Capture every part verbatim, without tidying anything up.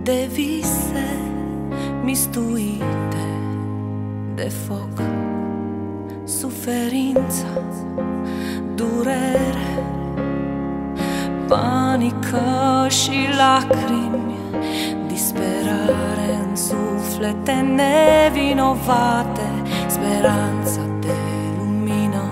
de vise mistuite de foc, suferința, durere, panică și lacrimi, disperare în suflete nevinovate, speranța de lumină.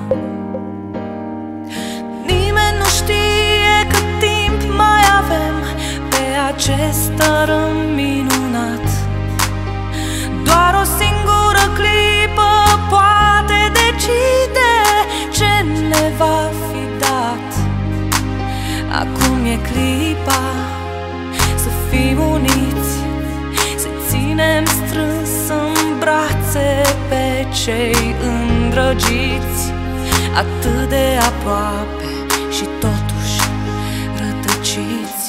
Nimeni nu știe cât timp mai avem pe acest tărâm minunat. Doar o singură clipă poate decide ce ne va fi dat. Acum e clipa să fim uniți, să ținem strâns în brațe pe cei îndrăgiți, atât de aproape și totuși rătăciți.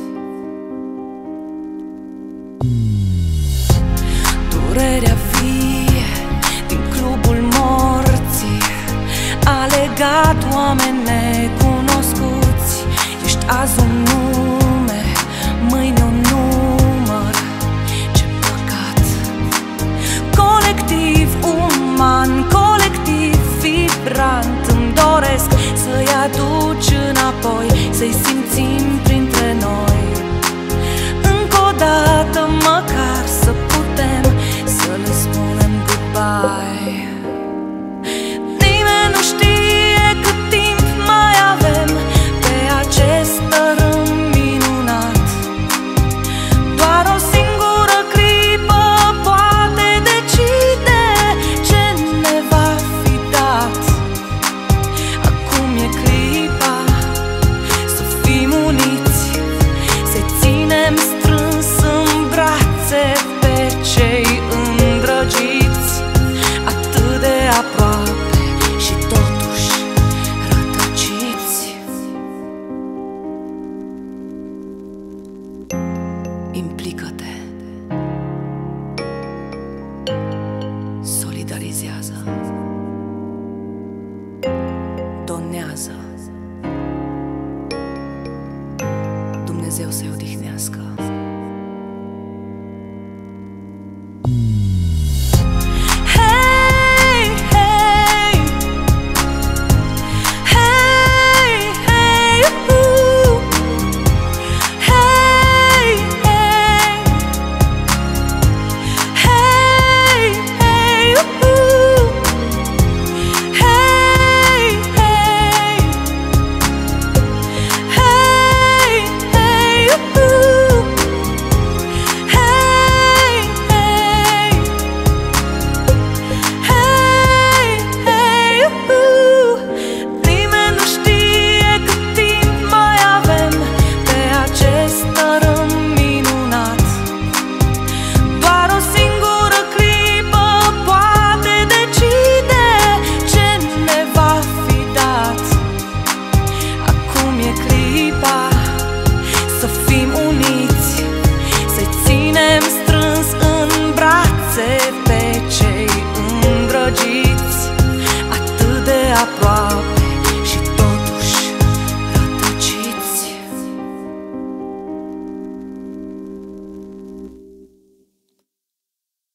Durerea vie din clubul morții a legat oameni necunoscuți. Ești azi un nume, mâine un număr. Ce păcat! Colectiv uman, colectiv vibrant, îmi doresc să-i aduci înapoi, să-i simțim printre noi. Încă o dată măcar să putem să le spunem goodbye. Nimeni nu știe cât timp mai avem pe acest tărâm minunat. Doar o singură clipă poate decide ce ne va fi dat. Acum e clipa să fim uniți, să ținem strâns în brațe pe cei îndrăgiți, atât de aproape și totuși rătăciți. Implică-te, solidarizează, donează. Dumnezeu să-i odihnească. Hey, hey, hey, hey, ooh. Hey, hey, hey, hey, ooh. Hey, hey, hey, hey, ooh. Hey, hey, hey, hey, ooh. Nimeni nu știe cât timp mai avem pe acest tărâm minunat. Doar o singură clipă poate decide ce ne va fi dat. Acum e clipa să fim uniți, să ținem strâns în brațe pe cei îndrăgiți, atât de aproape